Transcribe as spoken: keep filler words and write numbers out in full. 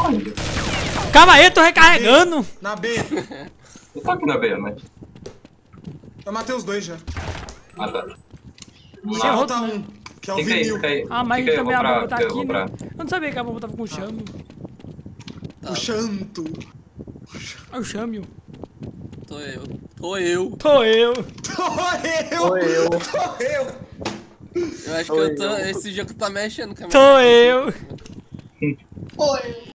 Onde? Calma aí, tô recarregando. Na B. Eu tô aqui na B, mas... Eu matei os dois já. Ah, tá. Sem Não. outro, Falta né? um, que é o Fica aí, vinil. fica aí. Ah, mas Fica aí, eu também vou a pra- bomba tá eu aqui, vou né? pra- Eu não sabia que a bomba tava com chame. O chanto. É o chame. Tô eu. Tô eu. Tô eu. Tô eu! Sou eu. Tô eu! Eu acho Tô que eu tô, eu. esse jogo tá mexendo com a minha Tô cabeça. eu. Oi.